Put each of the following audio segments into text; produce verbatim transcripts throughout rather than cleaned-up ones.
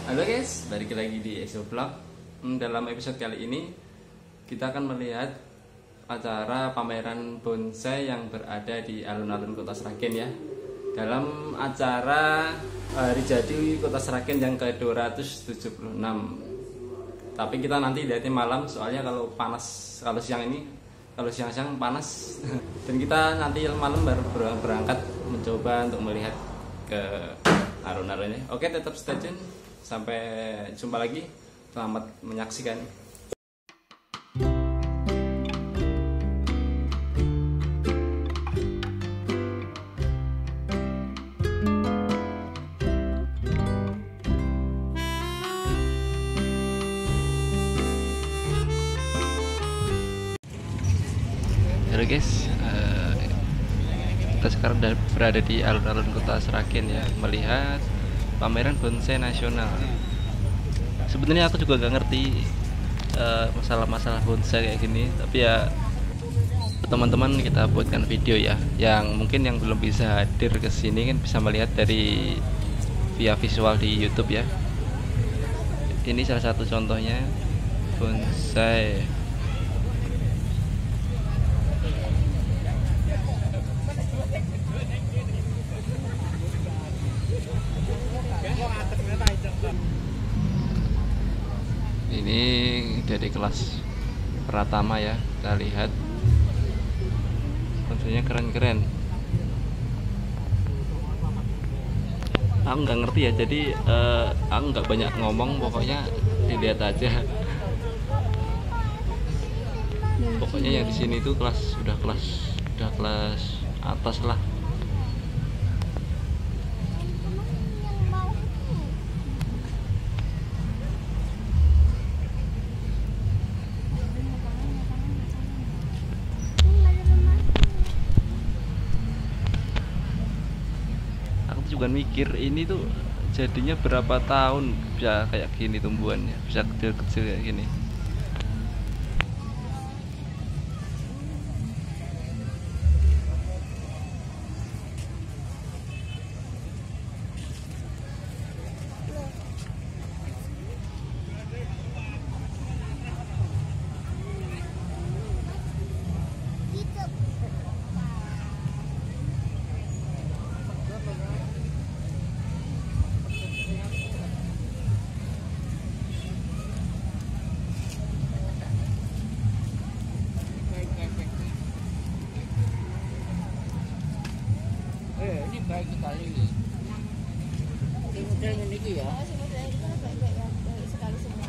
Halo guys, balik lagi di Exo Vlog. Dalam episode kali ini kita akan melihat acara pameran bonsai yang berada di alun-alun Kota Sragen ya. Dalam acara Hari Jadi Kota Sragen yang ke dua ratus tujuh puluh enam. Tapi kita nanti lihatnya malam, soalnya kalau panas, kalau siang ini, kalau siang-siang panas. Dan kita nanti malam baru berangkat mencoba untuk melihat ke alun-alunnya. Oke, tetap stay tune. Sampai jumpa lagi. Selamat menyaksikan. Halo guys, uh, kita sekarang berada di alun-alun Kota Sragen ya, melihat pameran bonsai nasional. Sebenarnya aku juga gak ngerti masalah-masalah uh, bonsai kayak gini, tapi ya teman-teman kita buatkan video ya, yang mungkin yang belum bisa hadir ke sini kan bisa melihat dari via visual di YouTube ya. Ini salah satu contohnya bonsai. Ini dari kelas Pratama ya, kita lihat bonsainya keren-keren. Aku nggak ngerti ya, jadi uh, aku nggak banyak ngomong, pokoknya dilihat aja. Pokoknya yang di sini tuh kelas udah kelas udah kelas atas lah. Juga mikir ini tuh jadinya berapa tahun bisa kayak gini tumbuhannya, bisa kecil-kecil kayak gini. Baik sekali ini. Ini modelnya ini ya. Oh, si modelnya itu kan baik-baik ya, baik sekali semua.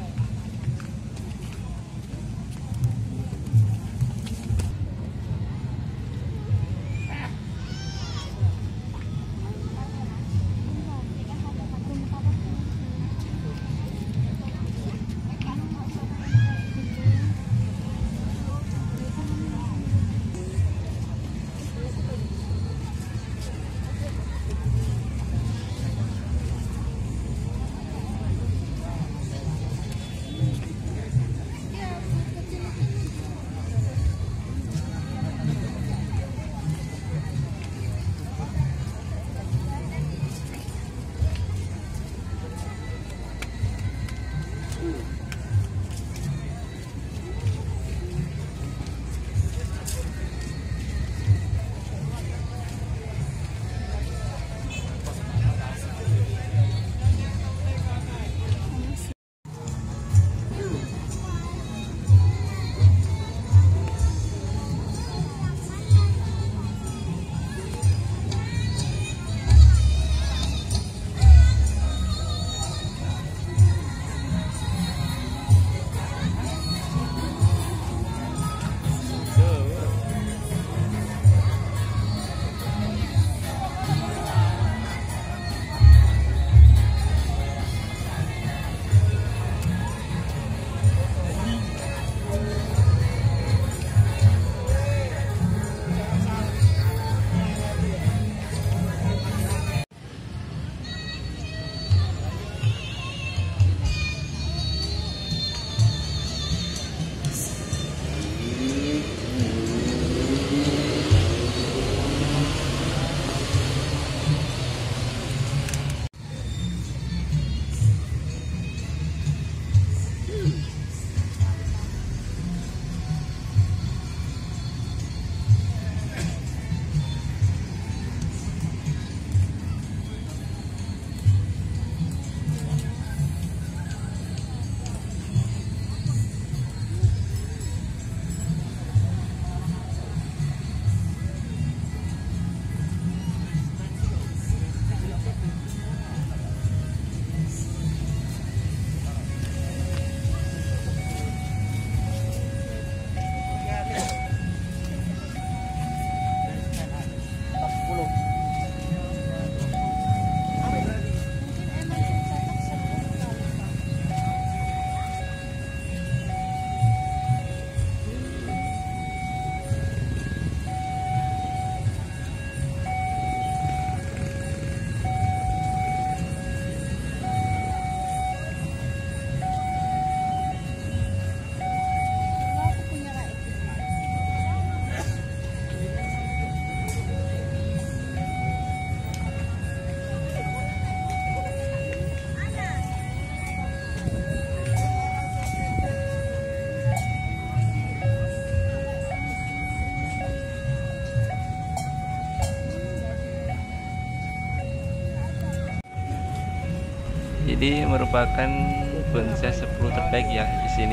Ini merupakan bonsai sepuluh terbaik ya di sini.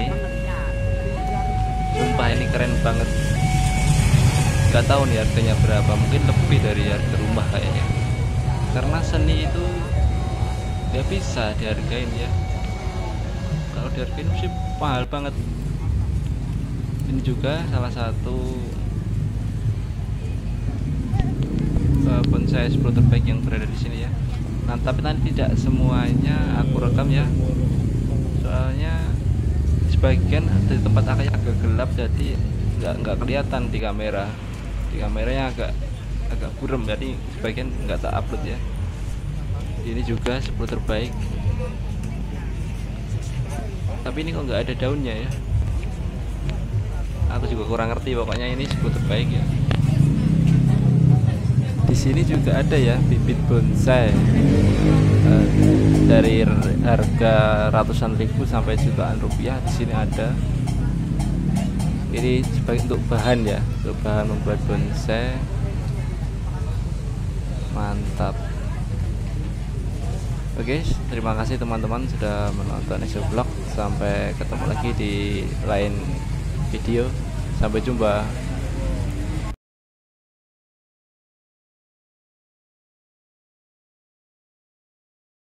Sumpah ini keren banget. Gak tahu nih harganya berapa, mungkin lebih dari harga rumah kayaknya. Karena seni itu gak bisa dihargain ya. Kalau dihargain sih mahal banget. Ini juga salah satu uh, bonsai sepuluh terbaik yang berada di sini ya. Nah, tapi nanti tidak semuanya aku rekam ya. Soalnya sebagian di tempat agak agak gelap, jadi nggak nggak kelihatan di kamera. Di kameranya agak agak buram, jadi sebagian nggak tak upload ya. Ini juga sepuluh terbaik. Tapi ini kok nggak ada daunnya ya. Aku juga kurang ngerti, pokoknya ini sepuluh terbaik ya. Di sini juga ada ya bibit bonsai uh, dari harga ratusan ribu sampai jutaan rupiah. Di sini ada. Ini sebagai untuk bahan ya, untuk bahan membuat bonsai. Mantap. Oke, terima kasih teman-teman sudah menonton Exovlog. Sampai ketemu lagi di lain video. Sampai jumpa.